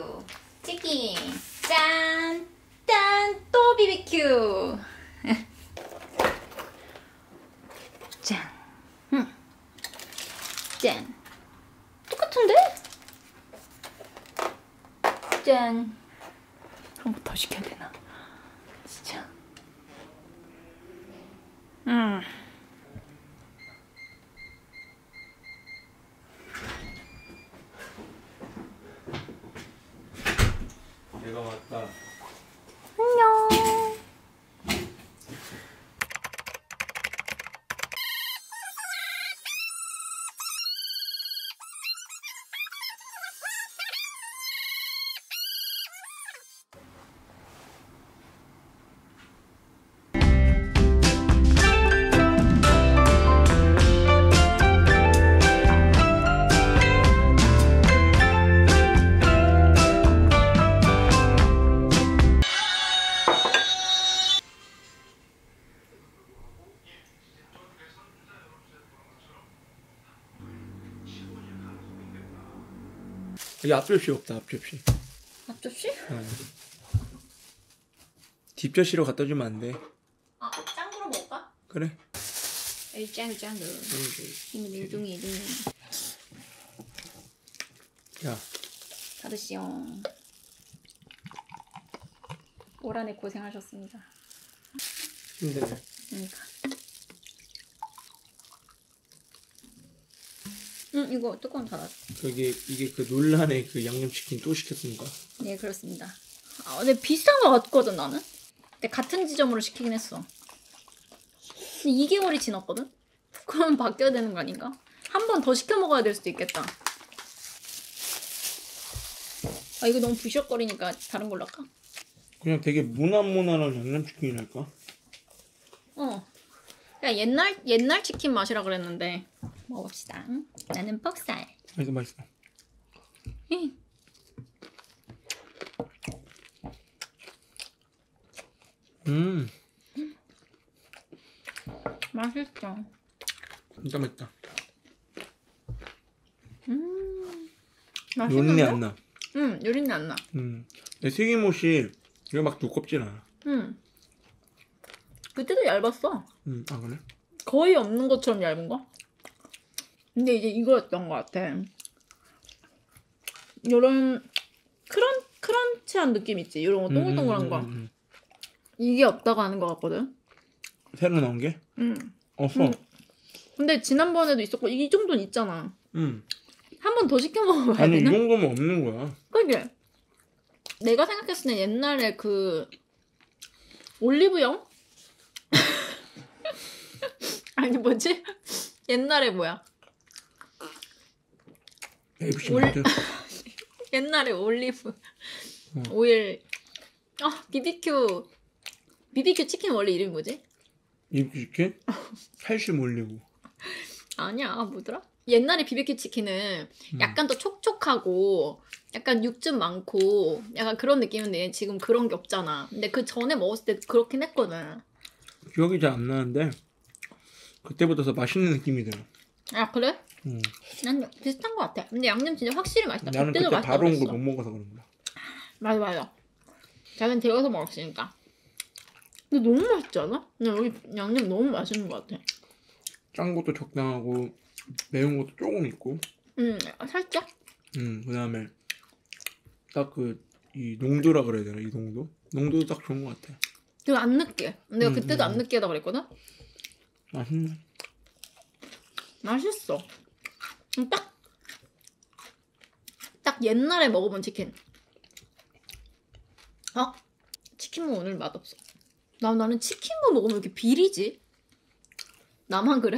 치킨. 짠! 짠! 또 BBQ! 짠! 짠! 똑같은데? 짠! 한 번 더 시켜야 되나? 진짜. 내가 왔다. 안녕. 여기 앞접시 없다. 앞접시. 앞접시? 뒷접시로 갖다 주면 안 돼. 아, 짱구로 먹을까? 그래. 에이, 짱구. 힘이 일둥이. 야. 받으시오. 올 한해 고생하셨습니다. 힘드네. 그러니까. 이거 뚜껑 닫았어. 이게 그 논란의 그 양념치킨 또 시켰습니까? 네, 그렇습니다. 아, 근데 비슷한 거 같거든, 나는. 근데 같은 지점으로 시키긴 했어. 근데 2개월이 지났거든? 그럼 바뀌어야 되는 거 아닌가? 한 번 더 시켜 먹어야 될 수도 있겠다. 아, 이거 너무 부셔거리니까 다른 걸로 할까? 그냥 되게 무난무난한 양념치킨이랄까? 그냥 옛날 치킨 맛이라 그랬는데. 먹읍시다. 나는 뻑살. 맛있어. 맛있어. 진짜 맛있다. 맛있는데? 요린내 안 나. 요린내 안 나. 튀김옷이 이거 막 두껍진 않아. 그때도 얇았어. 아 그래? 거의 없는 것처럼 얇은 거? 근데 이제 이거였던 것 같아. 요런 크런치한 느낌 있지? 요런 거 동글동글한 거. 이게 없다고 하는 것 같거든? 새로 나온 게? 없어. 근데 지난번에도 있었고 이 정도는 있잖아. 한 번 더 시켜 먹어봐야 아니 되나? 이 정도면 없는 거야. 그게 내가 생각했을 때 옛날에 그 올리브영? 아니 뭐지? 옛날에 뭐야? ABC 마트. 옛날에 올리브 오일 BBQ 치킨 원래 이름이 뭐지? 이렇게 칼슘 올리고. 아니야 뭐더라? 옛날에 BBQ 치킨은 약간 더 촉촉하고 약간 육즙 많고 약간 그런 느낌인데 지금 그런 게 없잖아. 근데 그 전에 먹었을 때 그렇긴 했거든. 기억이 잘 안 나는데 그때보다 더 맛있는 느낌이 들어. 아 그래? 난 비슷한 것 같아. 근데 양념 진짜 확실히 맛있다. 나는 그때도 그때 맛있다고 바로 온 거 그랬어. 못 먹어서 그런가. 맞아. 자기는 데워서 먹었으니까. 근데 너무 맛있지 않아? 여기 양념 너무 맛있는 것 같아. 짠 것도 적당하고 매운 것도 조금 있고. 살짝? 그 다음에 딱 이 농도라 그래야 되나? 이 농도? 농도도 딱 좋은 것 같아. 그리고 안 느끼해. 내가 그때도 안 느끼하다 그랬거든? 맛있네. 맛있어. 딱 옛날에 먹어본 치킨. 치킨무 오늘 맛없어. 나는 치킨무 먹으면 왜 이렇게 비리지? 나만 그래?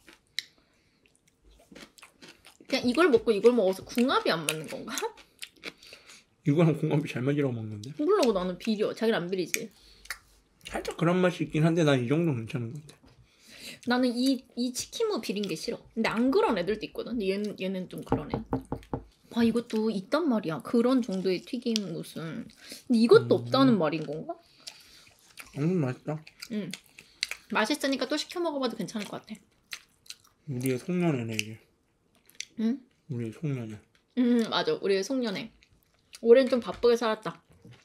그냥 이걸 먹고 이걸 먹어서 궁합이 안 맞는 건가? 이거랑 궁합이 잘 맞으라고 먹는데. 몰라, 나는 비려. 자기는 안 비리지. 살짝 그런 맛이 있긴 한데 난 이 정도는 괜찮은 것 같아. 나는 이 치킨무 비린 게 싫어. 근데 안 그런 애들도 있거든. 근데 얘는 좀 그러네. 이것도 있단 말이야. 그런 정도의 튀김옷은. 근데 이것도 없다는 말인 건가? 맛있다. 맛있으니까 또 시켜 먹어봐도 괜찮을 것 같아. 우리의 송년회네 이게. 응? 우리의 송년회. 맞아. 우리의 송년회. 올해는 좀 바쁘게 살았다.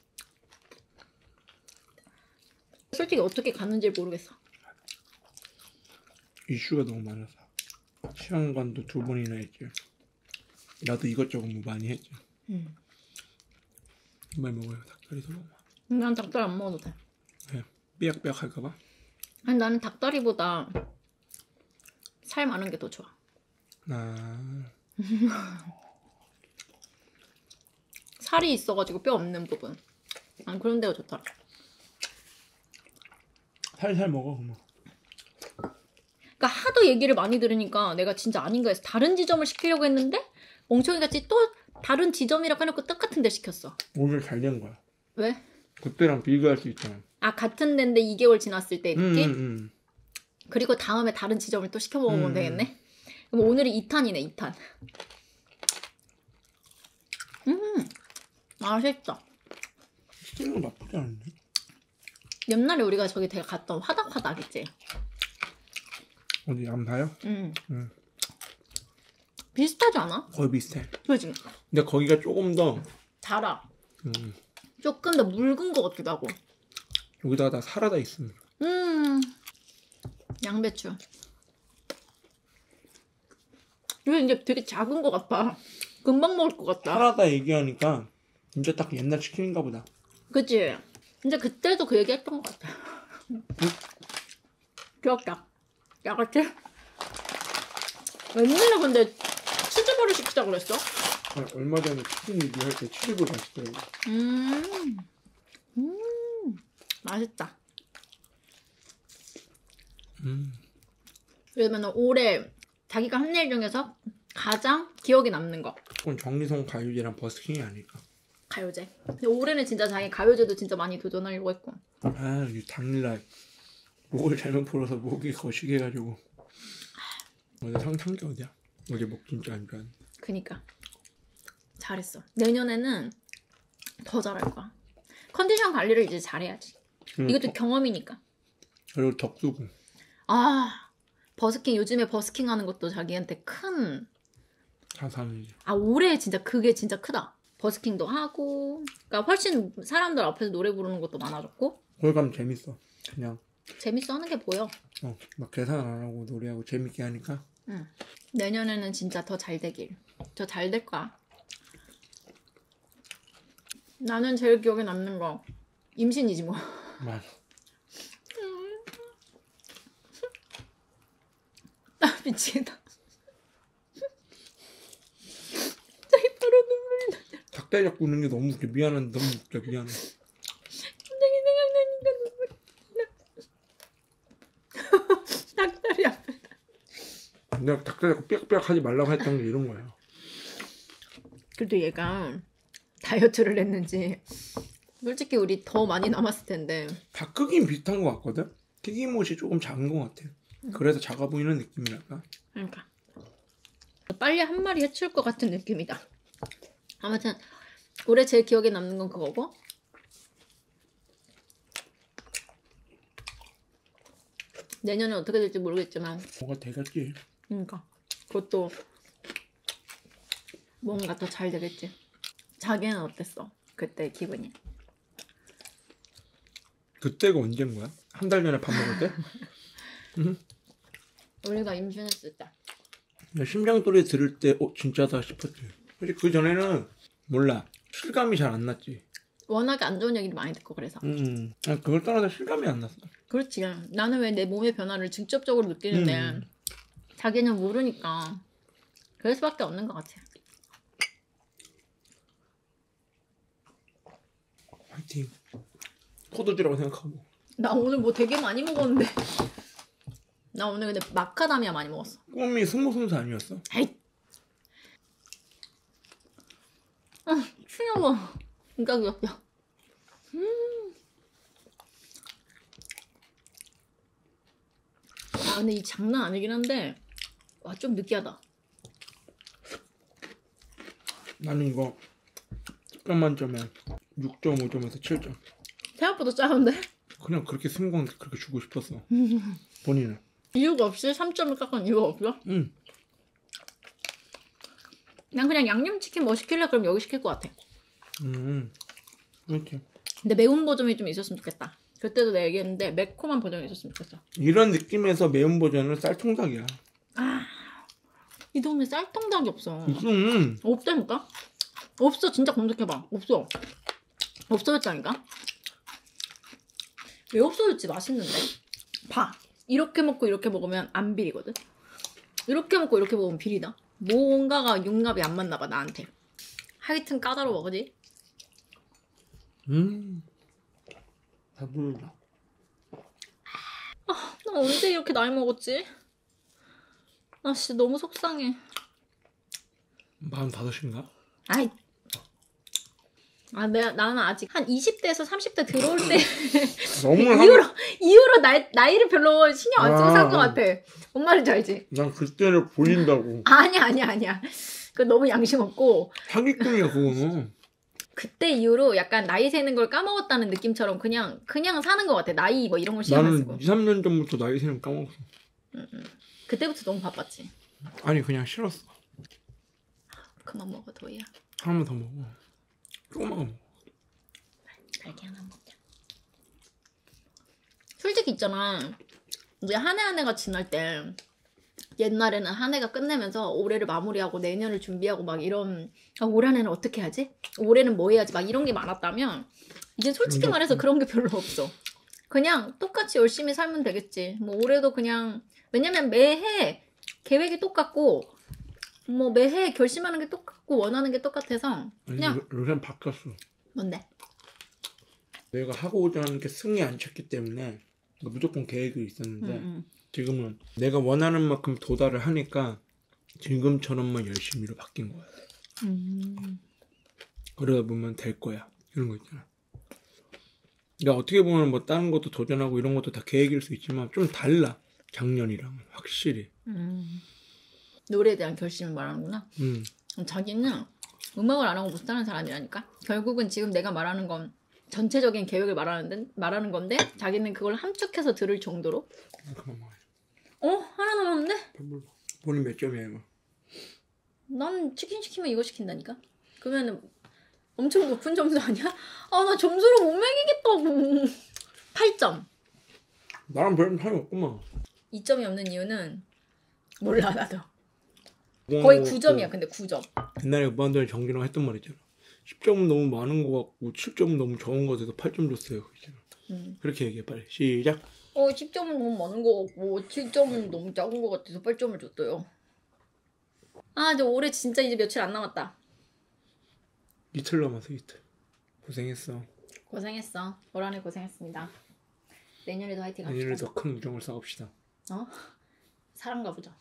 솔직히 어떻게 갔는지 모르겠어. 이슈가 너무 많아서 시험관도 2번이나 했지. 나도 이것저것 뭐 많이 했지. 정말 먹어요. 닭다리도 먹어. 난 닭다리 안 먹어도 돼. 왜? 삐약삐약 할까봐? 아니 나는 닭다리보다 살 많은 게 더 좋아. 아... 살이 있어가지고 뼈 없는 부분. 난 그런 데가 좋더라. 살살 먹어 그러면. 그러니까 하도 얘기를 많이 들으니까 내가 진짜 아닌가 해서 다른 지점을 시키려고 했는데 멍청이같이 또 다른 지점이라고 해놓고 똑같은 데 시켰어. 오늘 잘 된 거야. 왜? 그때랑 비교할 수 있잖아. 아 같은 데인데 2개월 지났을 때 느낌? 그리고 다음에 다른 지점을 또 시켜 먹으면 되겠네. 그럼 오늘이 2탄이네 2탄. 맛있다. 스테이크 나쁘지 않은데? 옛날에 우리가 저기 되게 갔던 화닥화닥 있지? 어디 암사요? 응. 비슷하지 않아? 거의 비슷해. 그지? 근데 거기가 조금 더 달아. 조금 더 묽은 것 같기도 하고. 여기다가 다 사라다 있음. 양배추. 이거 이제 되게 작은 것 같아. 금방 먹을 것 같다. 사라다 얘기하니까 진짜 딱 옛날 치킨인가 보다. 그치? 근데 그때도 그 얘기 했던 것 같아. 기억나. 야, 같이? 옛날에 근데 치즈볼을 시키자 그랬어? 얼마 전에 치킨 리뷰할 때 치즈볼 맛있더라고. 맛있다. 그러면 올해 자기가 한 일 중에서 가장 기억에 남는 거. 그건 정리송 가요제랑 버스킹이 아닐까. 가요제. 근데 올해는 진짜 자기 가요제도 진짜 많이 도전하려고 했고. 아, 이 당일날 목을 잘못 풀어서 목이 거시게 해가지고. 어제 상상기 어디야? 어제 목 진짜 안 좋아하는데. 그니까. 잘했어. 내년에는 더 잘할 거야. 컨디션 관리를 이제 잘해야지. 이것도 경험이니까. 그리고 덕수고. 아, 버스킹. 요즘에 버스킹 하는 것도 자기한테 큰. 자산이지. 아, 올해 진짜 그게 진짜 크다. 버스킹도 하고. 그러니까 훨씬 사람들 앞에서 노래 부르는 것도 많아졌고. 거기 가면 재밌어. 그냥. 재밌어 하는 게 보여. 막 계산 안 하고 노래하고 재밌게 하니까. 응. 내년에는 진짜 더 잘 되길. 더 잘 될 거야. 나는 제일 기억에 남는 거 임신이지 뭐. 맞아. 나 미치겠다. 갑자기 바로 눈물이 나. 닭다리 잡고 있는 게 너무 웃겨. 미안한데 너무 웃겨. 미안해. 갑자기 생각나니까 눈물이 나. 닭다리 앞에. 내가 닭다리 잡고 삐약삐약 하지 말라고 했던 게 이런 거야. 그래도 얘가 다이어트를 했는지 솔직히 우리 더 많이 남았을 텐데. 다 크긴 비슷한 것 같거든? 튀김옷이 조금 작은 것 같아. 그래서 작아 보이는 느낌이랄까? 그러니까 빨리 한 마리 해치울 것 같은 느낌이다. 아무튼 올해 제일 기억에 남는 건 그거고, 내년에 어떻게 될지 모르겠지만 뭐가 되겠지. 그러니까 그것도 뭔가 더 잘 되겠지. 자기는 어땠어? 그때 기분이? 그때가 언젠 거야? 한 달 전에 밥 먹을 때? 응? 우리가 임신했을 때. 심장 소리 들을 때 진짜다 싶었지. 솔직히 그 전에는 몰라. 실감이 잘 안 났지. 워낙에 안 좋은 얘기를 많이 듣고 그래서. 그걸 떠나서 실감이 안 났어. 그렇지. 나는 왜 내 몸의 변화를 직접적으로 느끼는데 자기는 모르니까 그럴 수밖에 없는 것 같아. 화이팅. 포도주라고 생각하고. 나 오늘 뭐 되게 많이 먹었는데. 나 오늘 근데 마카다미아 많이 먹었어. 꿈이 승모선수 아니었어? 에이. 추여워. 진짜 귀엽다. 아 근데 이 장난 아니긴 한데 와 좀 느끼하다. 나는 이거 10점 만점에 6.5점에서 7점. 생각보다 작은데? 그냥 그렇게 승부한테 그렇게 주고 싶었어. 본인은? 이유가 없이 3점을 깎은 이유가 없어? 응. 난 그냥 양념치킨 뭐 시킬래? 그럼 여기 시킬 것 같아. 그렇지. 근데 매운 버전이 좀 있었으면 좋겠다. 그때도 내가 얘기했는데 매콤한 버전이 있었으면 좋겠어. 이런 느낌에서 매운 버전은 쌀통닭이야. 아, 이 동네 쌀통닭이 없어. 없다니까? 없어. 진짜 검색해봐. 없어. 없어졌다니까? 왜 없어졌지? 맛있는데? 봐. 이렇게 먹고 이렇게 먹으면 안 비리거든? 이렇게 먹고 이렇게 먹으면 비리다. 뭔가가 육납이 안 맞나봐 나한테. 하여튼 까다로워 그지? 배부르다. 나 언제 이렇게 나이 먹었지? 나 진짜 너무 속상해. 45인가? 아이. 나는 아직 한 20대에서 30대 들어올 때 너무 이후로 나이를 별로 신경 안 쓰고 산 것 같아. 뭔 말인지 알지? 난 그때를 보인다고. 아니야. 그거 너무 양심 없고. 사기꾼이야 그거는. 그때 이후로 약간 나이 세는 걸 까먹었다는 느낌처럼 그냥 사는 것 같아. 나이 뭐 이런 걸 신경 안 쓰고. 나는 2, 3년 전부터 나이 세는 까먹었어. 그때부터 너무 바빴지. 아니 그냥 싫었어. 그만 먹어 도희야. 하나만 더 먹어. 조금만 먹어. 달걀 하나 먹자. 솔직히 있잖아. 이제 한 해 한 해가 지날 때 옛날에는 한 해가 끝내면서 올해를 마무리하고 내년을 준비하고 막 이런 올 한 해는 어떻게 하지? 올해는 뭐 해야지? 막 이런 게 많았다면 이제 솔직히 말해서 그런 게 별로 없어. 그냥 똑같이 열심히 살면 되겠지. 뭐 올해도 그냥 왜냐면 매해 계획이 똑같고 뭐 매해 결심하는 게 똑같고 원하는 게 똑같아서 그냥 요새는 바뀌었어. 뭔데? 내가 하고자 하는 게 승이 안 찼기 때문에 무조건 계획이 있었는데 지금은 내가 원하는 만큼 도달을 하니까 지금처럼만 열심히로 바뀐 거야. 그러다 보면 될 거야. 이런 거 있잖아. 그러니까 어떻게 보면 뭐 다른 것도 도전하고 이런 것도 다 계획일 수 있지만 좀 달라. 작년이랑 확실히. 노래에 대한 결심을 말하는구나. 자기는 음악을 안 하고 못 사는 사람이라니까. 결국은 지금 내가 말하는 건 전체적인 계획을 말하는 건데 자기는 그걸 함축해서 들을 정도로. 그만 먹어야지. 하나 남았는데? 배불러. 본인 몇 점이야 이거? 난 치킨 시키면 이거 시킨다니까. 그러면은 엄청 높은 점수 아니야? 나 점수를 못 매기겠다고. 8점. 나랑 별 차이 없구만. 2점이 없는 이유는 몰라 나도. 거의 9점이야. 근데 9점. 옛날에 무한도전 정진호가 했던 말 있잖아. 10점은 너무 많은 것 같고 7점은 너무 적은 것 같아서 8점 줬어요. 그렇게 얘기해 빨리. 시작. 10점은 너무 많은 거 같고 7점은 너무 작은 거 같아서 8점을 줬어요. 이제 올해 진짜 이제 며칠 안 남았다. 이틀 남았어 이틀. 고생했어. 고생했어. 올 한해 고생했습니다. 내년에도 화이팅 합시다. 내년에 더 큰 우정을 쌓읍시다. 사랑가 보자.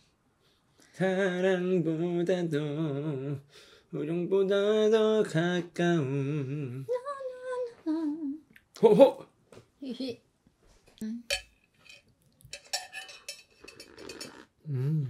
사랑보다도 우정보다 더 가까운 호호. 히히.